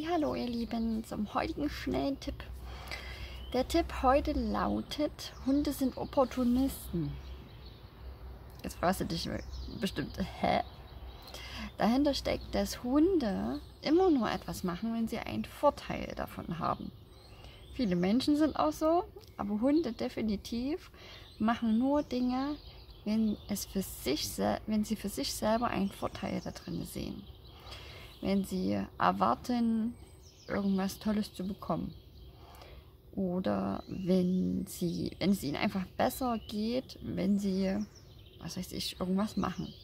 Hallo ihr Lieben, zum heutigen schnellen Tipp. Der Tipp heute lautet: Hunde sind Opportunisten. Jetzt fragst du dich bestimmt, hä? Dahinter steckt, dass Hunde immer nur etwas machen, wenn sie einen Vorteil davon haben. Viele Menschen sind auch so, aber Hunde definitiv machen nur Dinge, wenn sie für sich selber einen Vorteil da drin sehen. Wenn sie erwarten, irgendwas Tolles zu bekommen. Oder wenn es ihnen einfach besser geht, wenn sie, irgendwas machen.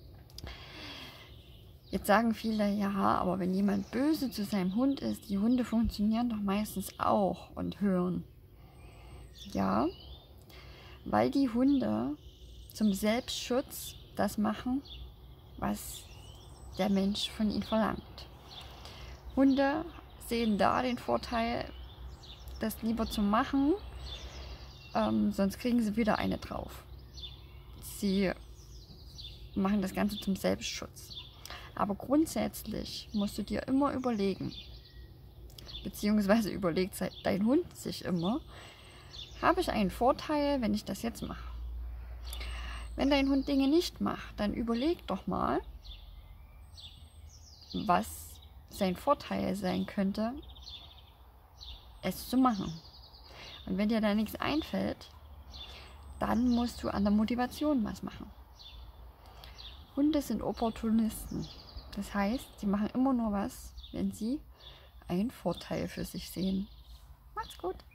Jetzt sagen viele, ja, aber wenn jemand böse zu seinem Hund ist, die Hunde funktionieren doch meistens auch und hören. Ja, weil die Hunde zum Selbstschutz das machen, was der Mensch von ihnen verlangt. Hunde sehen da den Vorteil, das lieber zu machen, sonst kriegen sie wieder eine drauf. Sie machen das Ganze zum Selbstschutz. Aber grundsätzlich musst du dir immer überlegen, beziehungsweise überlegt dein Hund sich immer, habe ich einen Vorteil, wenn ich das jetzt mache? Wenn dein Hund Dinge nicht macht, dann überleg doch mal, was sein Vorteil sein könnte, es zu machen. Und wenn dir da nichts einfällt, dann musst du an der Motivation was machen. Hunde sind Opportunisten. Das heißt, sie machen immer nur was, wenn sie einen Vorteil für sich sehen. Macht's gut!